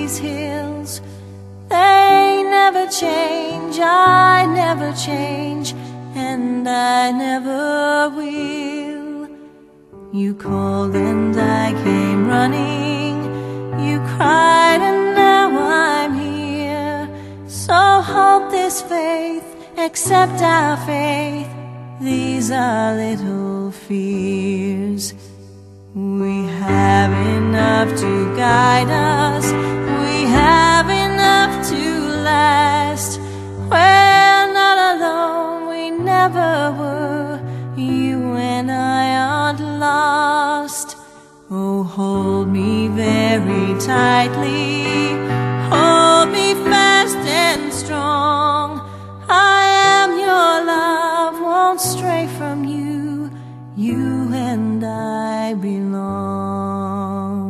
these hills. They never change, I never change, and I never will. You called and I came running, you cried and now I'm here. So hold this faith, accept our faith, these are little fears. We have enough to guide us, we have enough to last. We're not alone, we never were, you and I aren't lost. Oh, hold me very tightly, hold me fast and strong. I am your love, won't stray from you, you and I belong.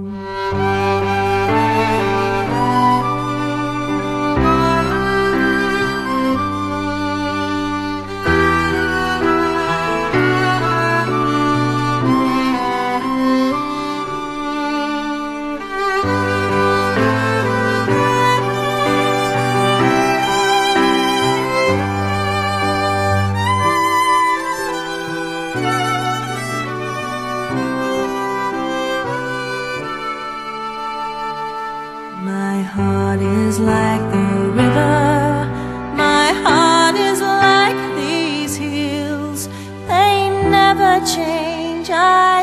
My heart is like the river, my heart is like these hills. They never change, I